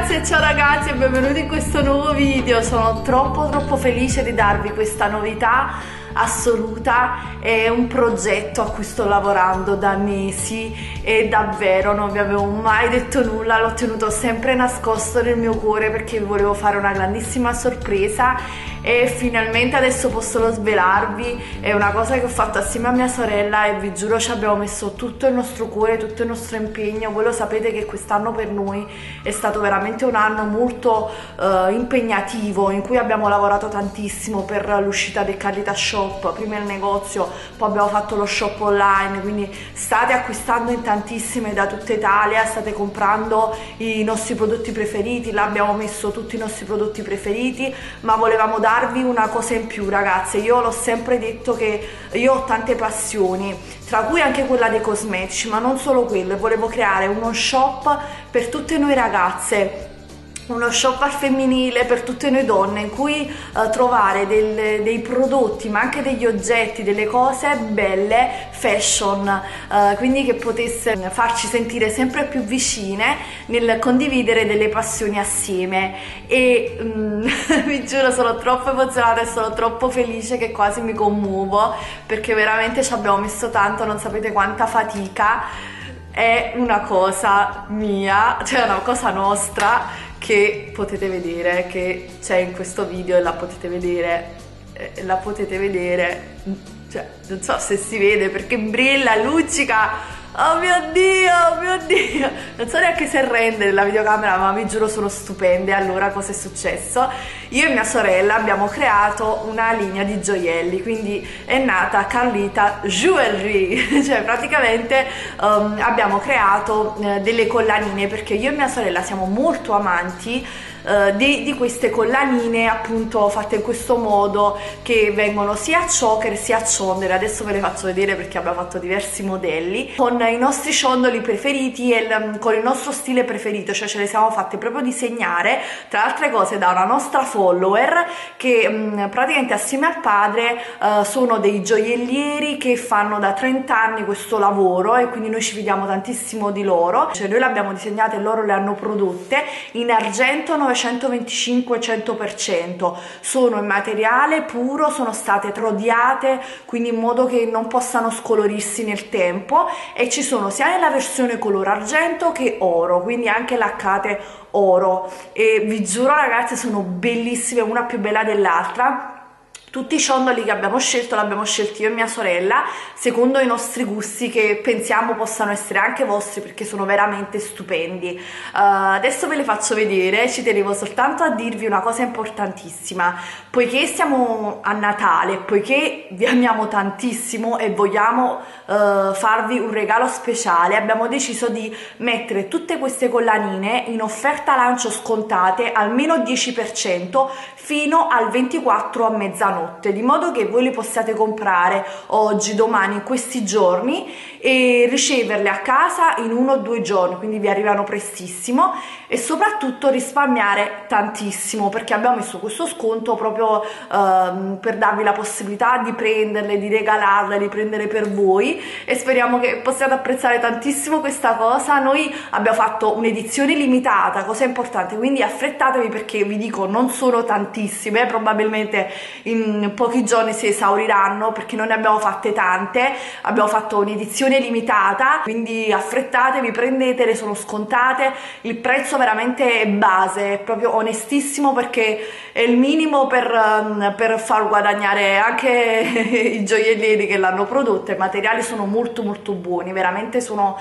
ragazze, ciao ragazzi e benvenuti in questo nuovo video. Sono troppo felice di darvi questa novità assoluta. È un progetto a cui sto lavorando da mesi e davvero non vi avevo mai detto nulla, l'ho tenuto sempre nascosto nel mio cuore perché vi volevo fare una grandissima sorpresa e finalmente adesso posso svelarvi. È una cosa che ho fatto assieme a mia sorella e vi giuro ci abbiamo messo tutto il nostro cuore, tutto il nostro impegno. Voi lo sapete che quest'anno per noi è stato veramente un anno molto impegnativo, in cui abbiamo lavorato tantissimo per l'uscita del Carlita Shop, prima il negozio, poi abbiamo fatto lo shop online, quindi state acquistando in tantissime da tutta Italia, state comprando i nostri prodotti preferiti, là abbiamo messo tutti i nostri prodotti preferiti, ma volevamo darvi una cosa in più ragazze. Io l'ho sempre detto che io ho tante passioni, tra cui anche quella dei cosmetici, ma non solo quello, volevo creare uno shop per tutte noi ragazze, uno shop al femminile per tutte noi donne, in cui trovare dei prodotti ma anche degli oggetti, delle cose belle, fashion, quindi che potesse farci sentire sempre più vicine nel condividere delle passioni assieme. E vi giuro sono troppo emozionata e sono troppo felice che quasi mi commuovo, perché veramente ci abbiamo messo tanto, non sapete quanta fatica. È una cosa mia, cioè una cosa nostra, che potete vedere, che c'è in questo video e la potete vedere, cioè non so se si vede perché brilla, luccica. Oh mio Dio, non so neanche se rende nella videocamera, ma vi giuro sono stupende. Allora, cosa è successo? Io e mia sorella abbiamo creato una linea di gioielli, quindi è nata Carlita Jewelry, cioè praticamente abbiamo creato delle collanine, perché io e mia sorella siamo molto amanti di queste collanine appunto fatte in questo modo, che vengono sia a choker sia a ciondole. Adesso ve le faccio vedere perché abbiamo fatto diversi modelli con i nostri ciondoli preferiti e con il nostro stile preferito, cioè ce le siamo fatte proprio disegnare, tra altre cose, da una nostra follower che praticamente assieme al padre sono dei gioiellieri che fanno da 30 anni questo lavoro e quindi noi ci fidiamo tantissimo di loro. Cioè noi le abbiamo disegnate e loro le hanno prodotte in argento 925-100%, sono in materiale puro, sono state trodiate quindi in modo che non possano scolorirsi nel tempo, e ci sono sia nella versione color argento che oro, quindi anche laccate oro, e vi giuro ragazzi sono bellissime, una più bella dell'altra. Tutti i ciondoli che abbiamo scelto l'abbiamo scelti io e mia sorella secondo i nostri gusti, che pensiamo possano essere anche vostri, perché sono veramente stupendi. Adesso ve le faccio vedere. Ci tenevo soltanto a dirvi una cosa importantissima: poiché siamo a Natale, poiché vi amiamo tantissimo e vogliamo farvi un regalo speciale, abbiamo deciso di mettere tutte queste collanine in offerta lancio scontate almeno 10% fino al 24 a mezzanotte, di modo che voi le possiate comprare oggi, domani, in questi giorni e riceverle a casa in 1 o 2 giorni, quindi vi arrivano prestissimo, e soprattutto risparmiare tantissimo, perché abbiamo messo questo sconto proprio per darvi la possibilità di prenderle, di regalarle, di prendere per voi, e speriamo che possiate apprezzare tantissimo questa cosa. Noi abbiamo fatto un'edizione limitata, cosa importante, quindi affrettatevi perché vi dico non sono tantissime, probabilmente in pochi giorni si esauriranno perché non ne abbiamo fatte tante, abbiamo fatto un'edizione limitata, quindi affrettatevi, prendetele, sono scontate, il prezzo veramente è base, è proprio onestissimo perché è il minimo per far guadagnare anche i gioiellieri che l'hanno prodotta. I materiali sono molto buoni, veramente sono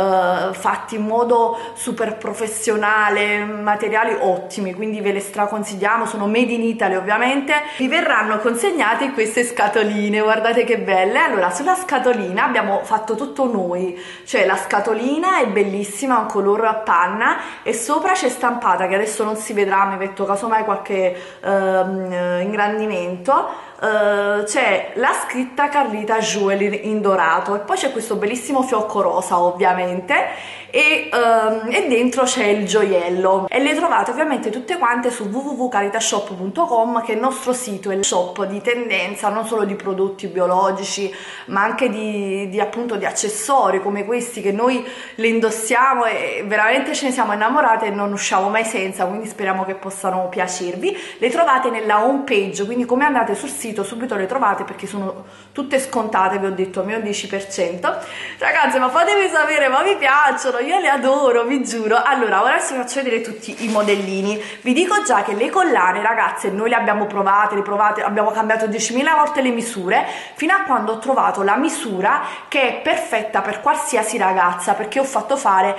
fatti in modo super professionale, materiali ottimi, quindi ve le straconsigliamo, sono made in Italy ovviamente. Vi verranno consegnate queste scatoline, guardate che belle. Allora, sulla scatolina abbiamo fatto tutto noi, cioè la scatolina è bellissima, un colore a panna, e sopra c'è stampata, che adesso non si vedrà, mi metto casomai qualche ingrandimento, c'è la scritta Carlita Jewelry in dorato e poi c'è questo bellissimo fiocco rosa ovviamente e dentro c'è il gioiello e le trovate ovviamente tutte quante su www.caritashop.com, che è il nostro sito, è il shop di tendenza non solo di prodotti biologici ma anche appunto di accessori come questi che noi le indossiamo e veramente ce ne siamo innamorate e non usciamo mai senza, quindi speriamo che possano piacervi. Le trovate nella home page, quindi come andate sul sito subito le trovate perché sono tutte scontate, vi ho detto meno 10%. Ragazze, ma fatemi sapere, ma mi piacciono, io le adoro, vi giuro. Allora, ora vi faccio vedere tutti i modellini. Vi dico già che le collane, ragazze, noi le abbiamo provate, riprovate, abbiamo cambiato 10.000 volte le misure fino a quando ho trovato la misura che è perfetta per qualsiasi ragazza, perché ho fatto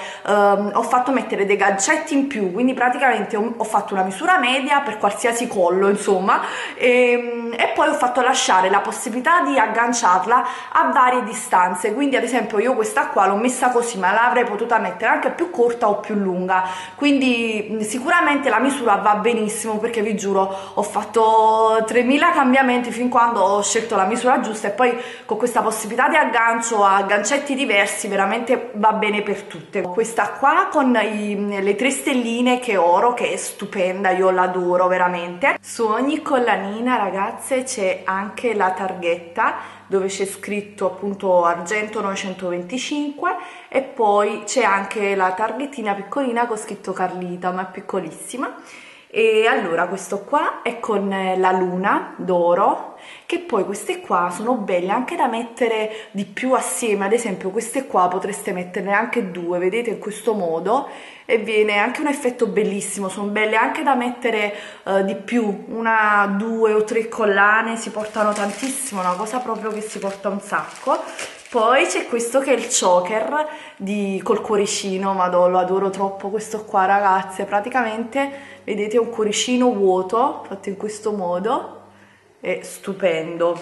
mettere dei gancetti in più, quindi praticamente ho fatto una misura media per qualsiasi collo, insomma, e poi ho fatto lasciare la possibilità di agganciarla a varie distanze, quindi ad esempio io questa qua l'ho messa così, ma l'avrei potuta mettere anche più corta o più lunga, quindi sicuramente la misura va benissimo, perché vi giuro ho fatto 3.000 cambiamenti fin quando ho scelto la misura giusta, e poi con questa possibilità di aggancio a gancetti diversi veramente va bene per tutte. Questa qua con le 3 stelline che oro, che è stupenda, io l'adoro veramente. Su ogni collanina, ragazze, c'è anche la targhetta dove c'è scritto appunto argento 925 e poi c'è anche la targhettina piccolina con scritto Carlita, ma è piccolissima. E allora questo qua è con la luna d'oro, che poi queste qua sono belle anche da mettere di più assieme, ad esempio queste qua potreste metterne anche 2, vedete, in questo modo, e viene anche un effetto bellissimo. Sono belle anche da mettere di più, 1, 2 o 3 collane, si portano tantissimo, una cosa proprio che si porta un sacco. Poi c'è questo che è il choker col cuoricino, madò, lo adoro troppo questo qua, ragazze. Praticamente vedete, è un cuoricino vuoto fatto in questo modo, è stupendo.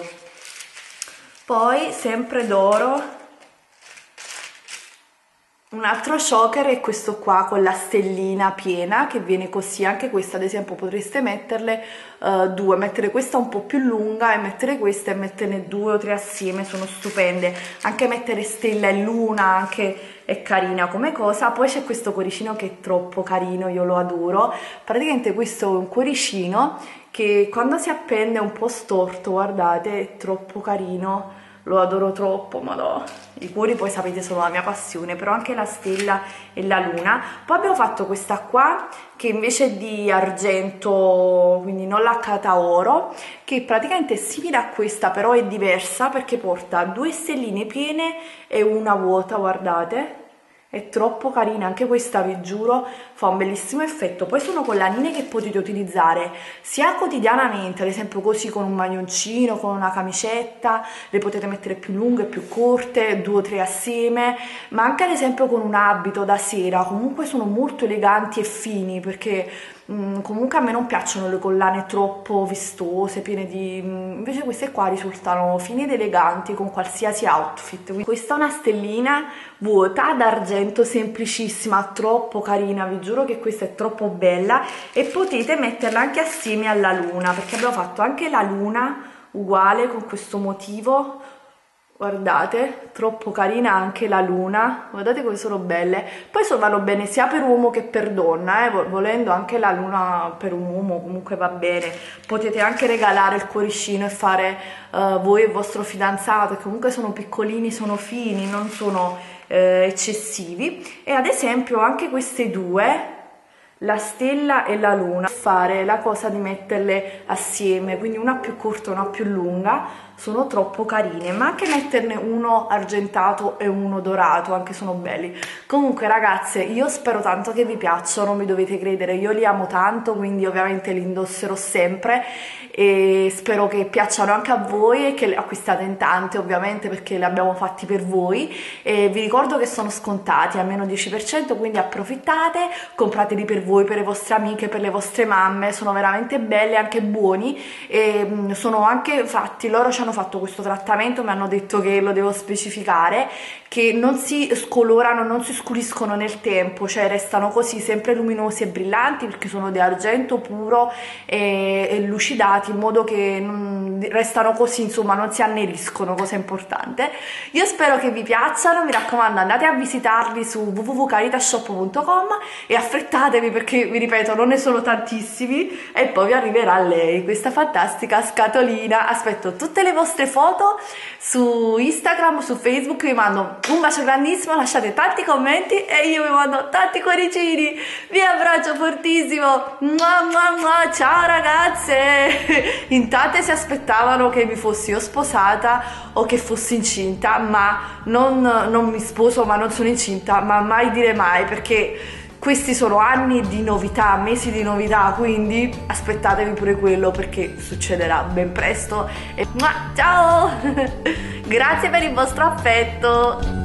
Poi sempre d'oro un altro choker è questo qua con la stellina piena, che viene così. Anche questa ad esempio potreste metterle 2, mettere questa un po' più lunga e mettere questa e metterne 2 o 3 assieme, sono stupende. Anche mettere stella e luna anche è carina come cosa. Poi c'è questo cuoricino che è troppo carino, io lo adoro. Praticamente questo è un cuoricino che quando si appende è un po' storto, guardate, è troppo carino, lo adoro troppo, madò. I cuori poi sapete sono la mia passione, però anche la stella e la luna. Poi abbiamo fatto questa qua che invece di argento, quindi non laccata oro, che praticamente è simile a questa però è diversa perché porta 2 stelline piene e una vuota, guardate. È troppo carina, anche questa vi giuro fa un bellissimo effetto. Poi sono collanine che potete utilizzare sia quotidianamente, ad esempio così con un maglioncino, con una camicetta, le potete mettere più lunghe, più corte, 2 o 3 assieme, ma anche ad esempio con un abito da sera. Comunque sono molto eleganti e fini, perché comunque a me non piacciono le collane troppo vistose, piene di... invece queste qua risultano fini ed eleganti con qualsiasi outfit. Questa è una stellina vuota d'argento semplicissima, troppo carina, vi giuro che questa è troppo bella, e potete metterla anche assieme alla luna, perché abbiamo fatto anche la luna uguale con questo motivo. Guardate, troppo carina anche la luna, guardate come sono belle. Poi vanno bene sia per uomo che per donna, volendo anche la luna per un uomo comunque va bene. Potete anche regalare il cuoricino e fare voi e il vostro fidanzato, che comunque sono piccolini, sono fini, non sono eccessivi. E ad esempio anche queste due, la stella e la luna, fare la cosa di metterle assieme, quindi una più corta e una più lunga, sono troppo carine, ma anche metterne uno argentato e uno dorato, anche sono belli. Comunque ragazze, io spero tanto che vi piacciono, mi dovete credere, io li amo tanto, quindi ovviamente li indosserò sempre e spero che piacciono anche a voi e che le acquistate in tante, ovviamente, perché li abbiamo fatti per voi. E vi ricordo che sono scontati a meno 10%, quindi approfittate, comprateli per voi, per le vostre amiche, per le vostre mamme, sono veramente belli, anche buoni, e sono anche fatti, loro ci hanno hanno fatto questo trattamento mi hanno detto che lo devo specificare, che non si scolorano, non si scuriscono nel tempo, cioè restano così sempre luminosi e brillanti perché sono di argento puro e lucidati, in modo che restano così, insomma non si anneriscono, cosa importante. Io spero che vi piacciono, mi raccomando andate a visitarli su www.caritashop.com e affrettatevi perché vi ripeto non ne sono tantissimi e poi vi arriverà lei, questa fantastica scatolina. Aspetto tutte le vostre foto su Instagram, su Facebook, vi mando un bacio grandissimo, lasciate tanti commenti e io vi mando tanti cuoricini, vi abbraccio fortissimo, mua, mua, mua. Ciao ragazze. In tante si aspettavano che mi fossi io sposata o che fossi incinta, ma non mi sposo, ma non sono incinta, ma mai dire mai, perché questi sono anni di novità, mesi di novità, quindi aspettatevi pure quello perché succederà ben presto. E ciao! Grazie per il vostro affetto!